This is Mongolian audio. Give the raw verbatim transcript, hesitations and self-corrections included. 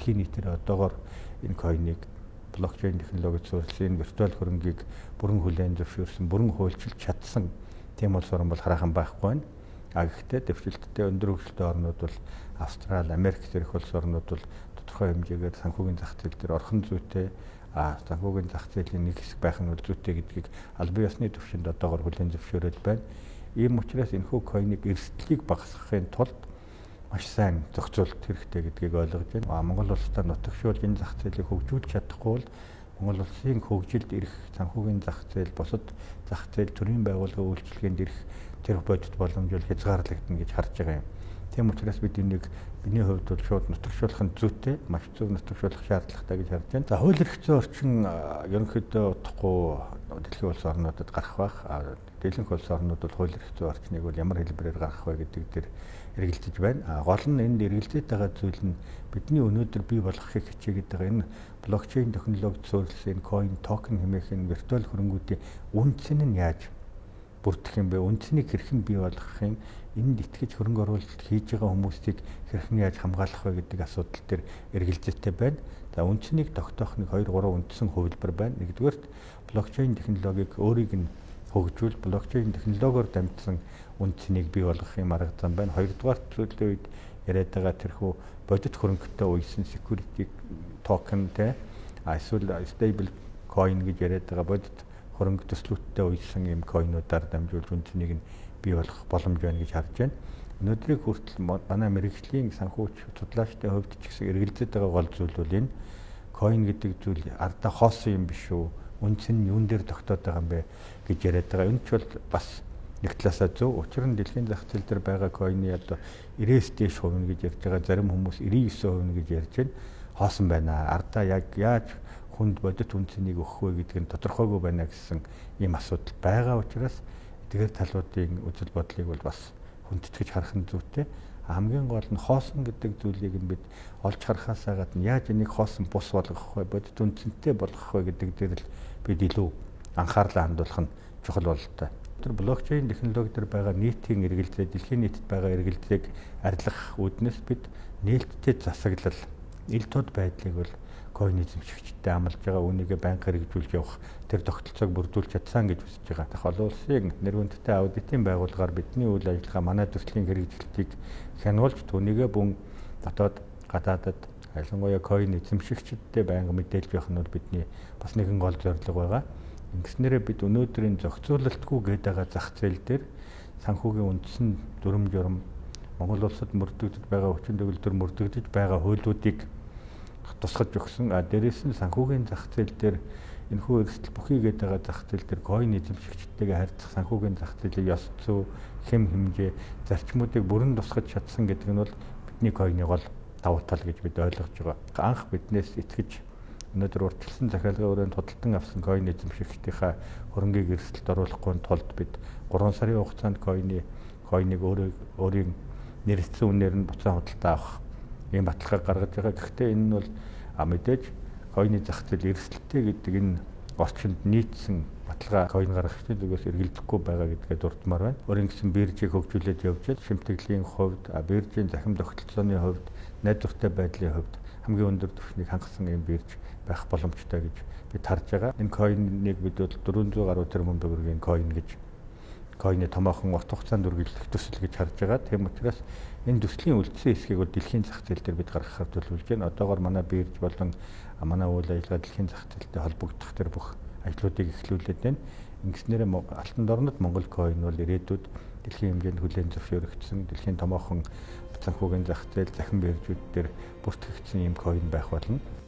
дэлхийн нийтээр одоогоор энэ койныг блокчейн технологид суурилсан виртуал хөрөнгийг бүрэн хүлээн зөвшөөрсөн, бүрэн хуульчилж чадсан тийм улс орн бол хараахан байхгүй байна. А гэхдээ дэвшилттэй өндөр хөгжилтэй орнууд бол Австрали, Америк зэрэг улс орнууд бол тодорхой хэмжээгээр санхүүгийн зах зээл дээр орхон зүйтэй, а санхүүгийн зах зээлийн нэг хэсэг байх нь бол зүйтэй гэдгийг албан ёсны түвшинд одоогоор хүлээн зөвшөөрөд байна. Ийм учраас энэхүү койныг эрсдлийг багасгахын тулд маш сайн зохицуулалт хэрэгтэй гэдгийг ойлгож байна. Монгол улстай нутагшуул энэ зах зээлийг хөгжүүлж чадахгүй бол Монгол улсын хөгжилд ирэх санхүүгийн зах зээл, бусад зах зээл төрийн байгууллагын үйлчилгээнд ирэх тэр бодит боломж бол хязгаарлагдана гэж харж байгаа юм. Тийм учраас бид энийг бидний хувьд бол шууд нутагшуулах нь зүйтэй, маш зөв нутагшуулах шаардлагатай гэж харж байна. За хууль эрх зүйн орчин ерөнхийдөө утгагүй дэлхийн улс орнуудад гарах байх. Дэлхийн улс орнууд бол хууль эрх зүйн орчныг бол ямар хэлбэрээр гаргах вэ гэдэг дээр эргэлзэж байна. Гол нь энд эргэлзээд байгаа зүйл нь бидний өнөөдөр бий болгохыг хичээгээд байгаа энэ блокчейн технологид суурилсан coin токен хэмээх энэ виртуал хөрөнгүүдийн үндсэн нь яаж бүрдэх юм бэ? Үндснийг хэрхэн бий болгохын, энд итгэж хөрөнгө оруулалт хийж байгаа хүмүүсийг хэрхэн яаж хамгаалах вэ гэдэг асуудал дээр эргэлзээтэй байна. За үндснийг тогтоох нэг хоёр гурван үндсэн хувилбар байна. Нэгдүгээр блокчейн технологиг өөрийг нь хөгжүүл, блокчейн технологиор дамжсан үндснийг бий болгохын арга зам байна. Хоёрдугаар зүйлийн үед яриад байгаа тэрхүү бодит хөрөнгөтэй уйсан security token-тэй эсвэл stable coin гэж яриад байгаа бодит хөрөнгө төслүүдтэй уйсан юм койнуудаар дамжуулж үндснийг нь бий болгох боломж байна гэж харж байна. Өнөөдрийг хүртэл манай мэрэгжлийн санхүүч судлаачдын хувьд ч гэсэн эргэлзээд байгаа гол зүйл бол энэ coin гэдэг зүйл ардаа хоосон юм биш үү? Үндс нь юун дээр тогтоод байгаа юм бэ гэж яриад байгаа. Энэ ч бол бас нэг талаасаа зөв. Учир нь дэлхийн зах зээл дээр байгаа койны одоо нэрээс дээш хувь нь гэж ярьж байгаа. Зарим хүмүүс нэрийн девять хувь нь гэж ярьж байна. Хоосон байна. Ардаа яг яаж хүнд бодит үндснийг өгөх вэ гэдг нь тодорхойгүй байна гэсэн ийм асуудал байгаа учраас эдгээр талуудын үзэл бодлыг бол бас хүндэтгэж харах нь зүйтэй. Хамгийн гол нь хоосон гэдэг зүйлийг нь бид олж харахаас гадна яаж энийг хоосон бус болгох вэ, бодит үндсэнтэй болгох вэ гэдэг дээр л бид илүү анхаарлаа хандуулах нь чухал бололтой. Тэр блокчейн технологи дээр байгаа нийтийн эргэлзээ, дэлхийн нийтэд байгаа эргэлзээг арилгах үүднээс бид нээлттэй засаглал, ил тод байдлыг бол койн эзэмшигчтэй амлаж байгаа, үүнийгээ байнга хэрэгжүүлж явах тэр тогтолцоог бүрдүүлж чадсан гэж үзэж байгаа. Тэгэхээр олон улсын нэрвэнттэй аудитын байгууллагаар бидний үйл ажиллагаа, манай төслийн хэрэгжилтийг хянуулж түүнийгээ бүн дотоод гадаадад ялангуяа койн эзэмшигчдтэй байнга мэдээлж явах нь бол бидний бас нэгэн гол зорилго байгаа. Ингэснээрээ бид өнөөдрийн зохицуулалтгүй гээд байгаа зах зээл дээр санхүүгийн үндсэн дүрм журм, Монгол улсад мөрдөгдөж байгаа хүчин төгөлдөр мөрдөгдөж байгаа хуулиудыг тусгаж өгсөн. А дээрээс нь санхүүгийн зах зээл дээр энэхүү эрсдэл бүхий гээд байгаа зах зээл дээр койн эзэмшигчдтэйгээ харьцах санхүүгийн зах зээлийн ёс зүй, хэм хэмжээ, зарчмуудыг бүрэн тусгаж чадсан гэдэг нь бол бидний койны гол давуу тал гэж бид ойлгож байгаа. Анх биднээс итгэж өнөөдөр урьдчилсан захиалгын өрөөнд худалдан авсан койн эзэмшигчдийнхаа хөрөнгийг эрсдэлд оруулахгүй тулд бид гурван сарын хугацаанд койны койныг өөрөө өөрийн нэрэлсэн үнээр нь буцаан худалдаа авах ийм баталгааг гаргаж байгаа. Гэхдээ энэ нь бол мэдээж койны зах зээл эрсдэлтэй гэдэг энэ орчинд нийцсэн баталгаа койн гаргагчдын зүгээс эргэлдэхгүй байгаа гэдгээ дурдмаар байна. Өөрийн гэсэн биржийг хөгжүүлээд явж байгаа шимтгэлийн хувьд, биржийн захим тогтолцооны хувьд, найдвартай байдлын хувьд хамгийн өндөр түвшнийг хангасан ийм бирж байх боломжтой гэж бид харж байгаа. Энэ койныг бид бол дөрвөн зуун гаруй тэрбум төгрөгийн койн гэж койны томоохон урт хугацаанд үргэлжлэх төсөл гэж харж байгаа. Тийм учраас энэ төслийн үлдсэн хэсгийг бол дэлхийн зах зээл дээр бид гаргахаар төлөвлөж байна. Одоогоор манай бирж болон манай үйл ажиллагаа дэлхийн зах зээлтэй холбогдох тэр бүх ажлуудыг эхлүүлээд байна. Ингэснээрээ алтан дорнод Монгол койн бол ирээдүйд дэлхийн хэмжээнд хүлээн зөвшөөрөгдсөн, дэлхийн томоохон санхүүгийн зах зээл, захин биржүүд дээр бүртгэгдсэн ийм койн байх болно.